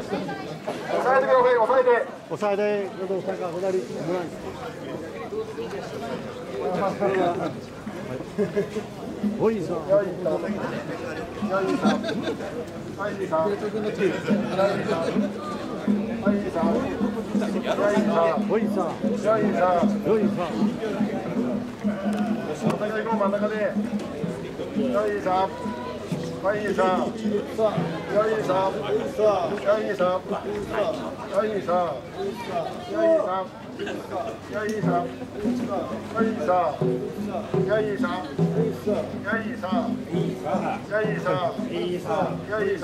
押さえてください、押さえて。 押さえて、どうぞ、左、おいさ。 よいさ。よいさ。はい、さ。はい、さ。 おいさ。 よいさ。 よいさ。 真ん中で。よいさ。はいさ。よいさ。よいさ。よいさ。よいさ。よいさ。よいさ。よいさ。よいさ。よいさ。よいさ。よいさ。よいさ。よいさ。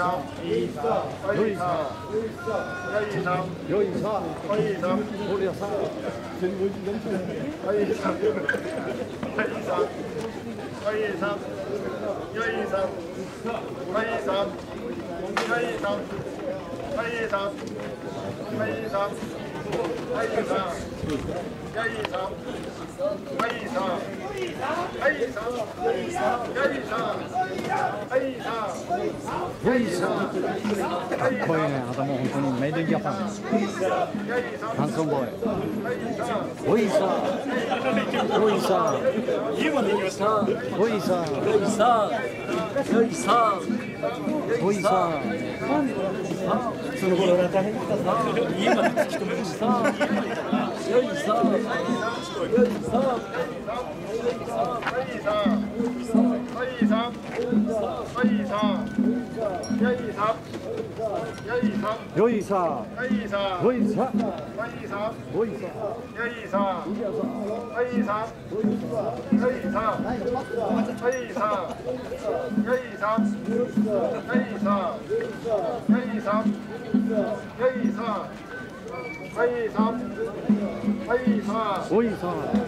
よいさ。 はいさ。 おりゃさ。 はいさ。はいさ。はいさ。よいさ。はいさ。よいさ。はいさ。はいさ。はいさ。よいさ。はいさ。はいさ。はいさ。 よいさ。かっこいいね。あともう本当にメイドインジャパン。ハンソンボーイ。おいさ。おいさ。 家まで行きました。 おいさ。 よいさ。よいさ。 おいさ。 その頃が大変だった。家まで突き止めました。よいさ。よいさ。 よいさ。おいさ。おいさ。おいさ。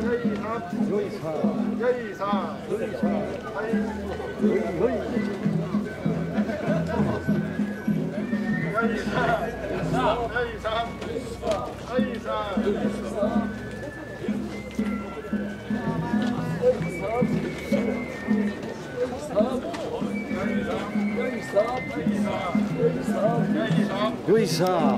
よいさ。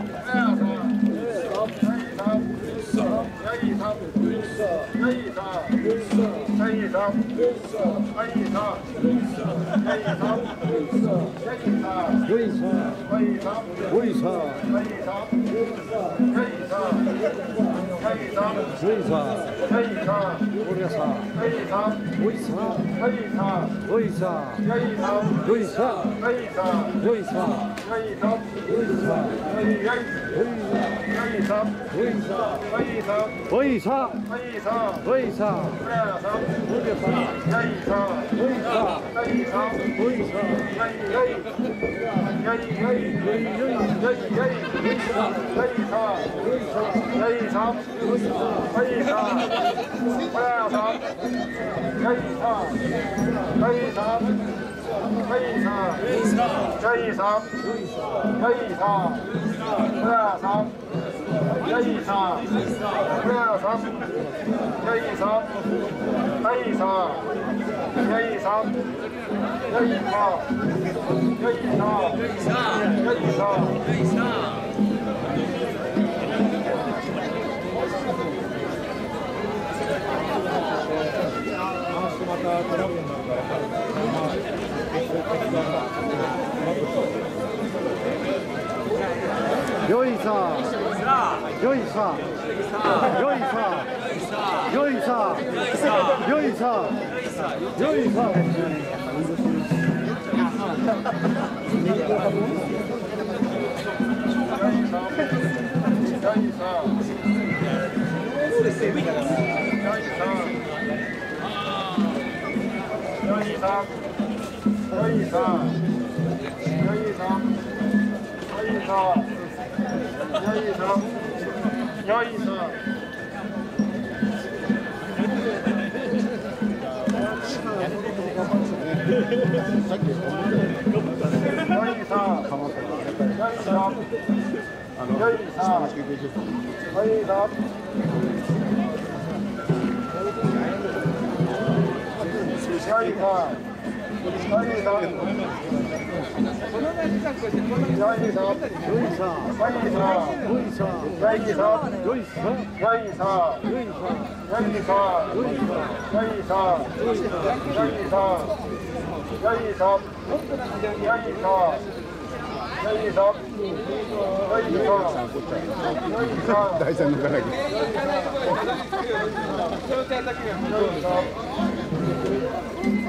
大さんのからげ。